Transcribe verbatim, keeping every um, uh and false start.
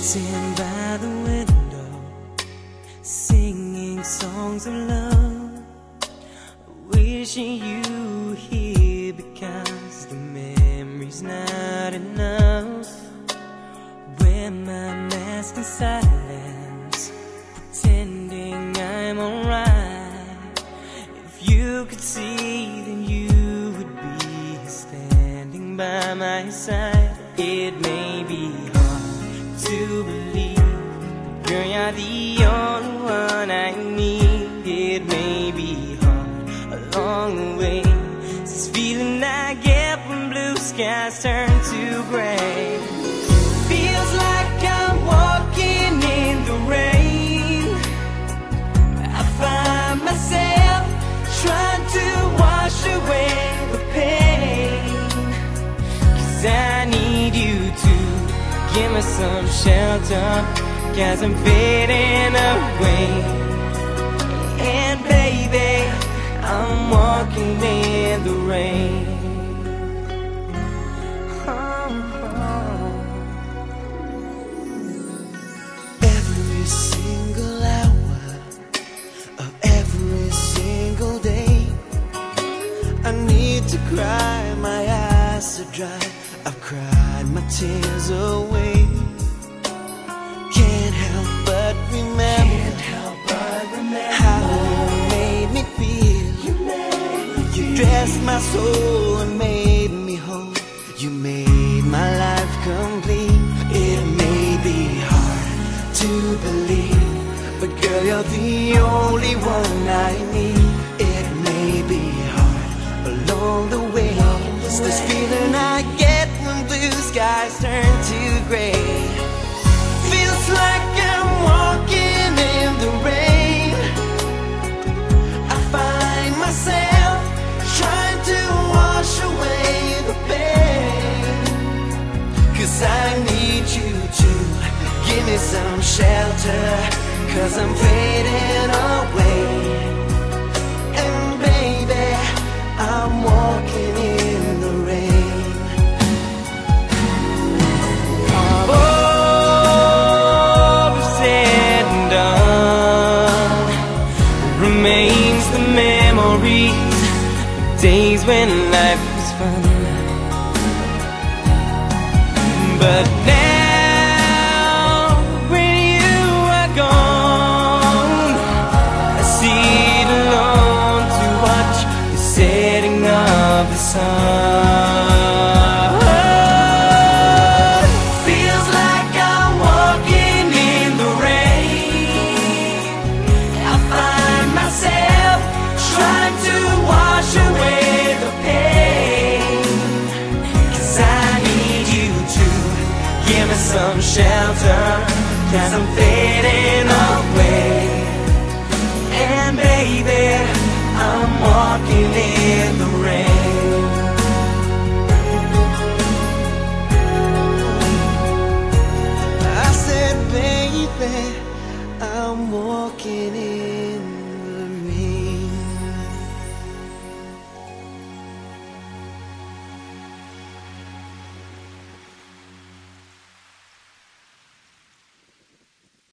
sitting by the window, singing songs of love, wishing you were here because the memory's not enough. Wear my mask in silence, pretending I'm alright. If you could see, then you would be standing by my side. It may be hard to believe, girl, you're the only one I need. It may be hard along the way, this feeling I get when blue skies turn to gray. Feels like I'm walking in the rain. I find myself trying to wash away the pain, 'cause I need you to give me some shelter, 'cause I'm fading away. And baby, I'm walking in the rain. Oh, oh. Every single hour of every single day, I need to cry, my eyes are dry, I've cried my tears away. Can't help but remember, Can't help but remember how you made me feel. You, made me you feel. Dressed my soul and made me whole. You made my life complete. It may be hard to believe, but girl, you're the only one I need. It may be hard along the way, it's this feeling I get when blue skies turn to gray. Feels like I'm walking in the rain. I find myself trying to wash away the pain, 'cause I need you to give me some shelter, 'cause I'm fading away. And baby, I'm walking in the rain. All is said and done, remains the memories, the days when life was fun. But now, when you are gone, I sit alone to watch the setting of the sun. Feels like I'm walking in the rain. I find myself trying to wash away the pain, 'cause I need you to give me some shelter, 'cause I'm fading away. And baby, I'm walking in the rain. I said, baby, I'm walking in